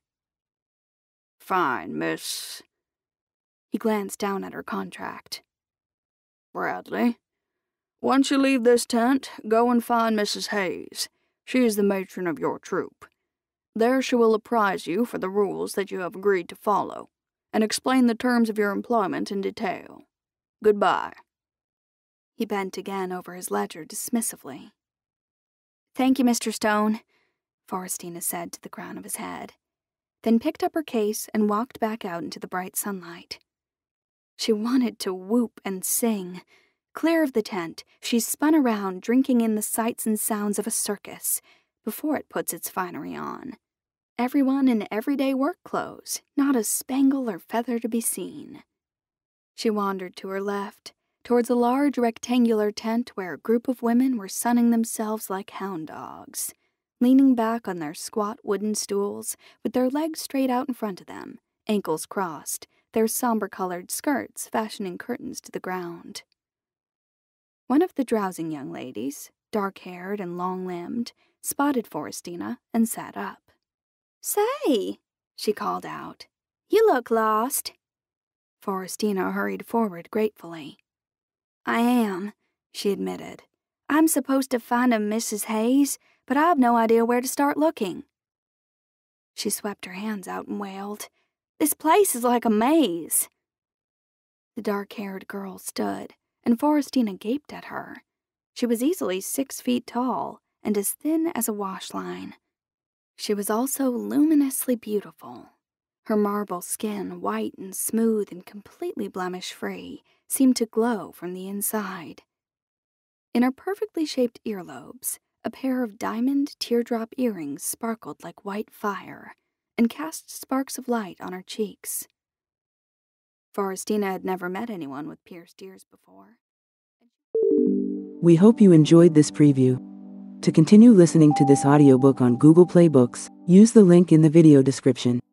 "Fine, Miss..." He glanced down at her contract. "Bradley. Once you leave this tent, go and find Missus Hayes. She is the matron of your troupe. There she will apprise you for the rules that you have agreed to follow, and explain the terms of your employment in detail. Goodbye." He bent again over his ledger dismissively. "Thank you, Mister Stone," Forrestina said to the crown of his head, then picked up her case and walked back out into the bright sunlight. She wanted to whoop and sing, Clear of the tent, she spun around, drinking in the sights and sounds of a circus before it puts its finery on. Everyone in everyday work clothes, not a spangle or feather to be seen. She wandered to her left, towards a large rectangular tent where a group of women were sunning themselves like hound dogs, leaning back on their squat wooden stools with their legs straight out in front of them, ankles crossed, their somber-colored skirts fashioning curtains to the ground. One of the drowsing young ladies, dark-haired and long-limbed, spotted Forrestina and sat up. "Say," she called out, "you look lost." Forrestina hurried forward gratefully. "I am," she admitted. "I'm supposed to find a Missus Hayes, but I've no idea where to start looking." She swept her hands out and wailed, "This place is like a maze." The dark-haired girl stood, and Forrestina gaped at her. She was easily six feet tall and as thin as a washline. She was also luminously beautiful. Her marble skin, white and smooth and completely blemish-free, seemed to glow from the inside. In her perfectly shaped earlobes, a pair of diamond teardrop earrings sparkled like white fire and cast sparks of light on her cheeks. Forrestina had never met anyone with pierced ears before. We hope you enjoyed this preview. To continue listening to this audiobook on Google Play Books, use the link in the video description.